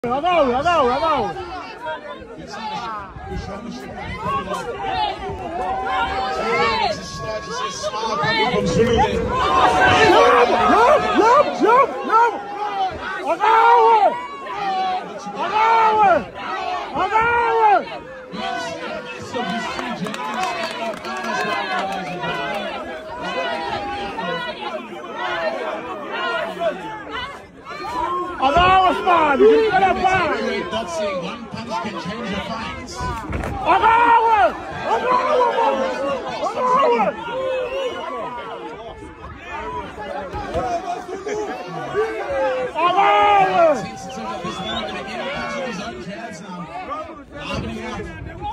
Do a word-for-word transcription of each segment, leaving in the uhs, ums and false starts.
Agora, agora, agora. Jump, jump, jump. Agora! Agora! Agora! Agora, Spade! Olha, Spade! One punch can change your fights. Agora! Agora, mano! Agora! Agora! This is now going to get back to his own chance now. Harmony out.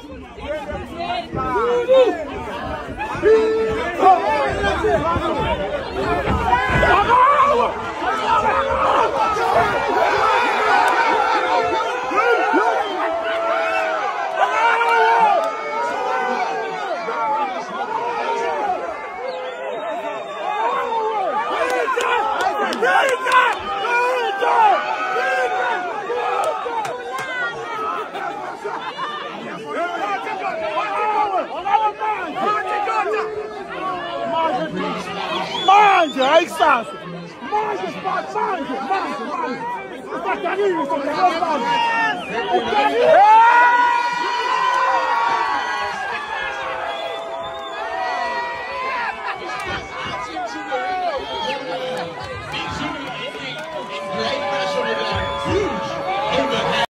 Mangia, aí está. Mangia, Spade, mangia, mangia, mangia. Está carinho, está carinho.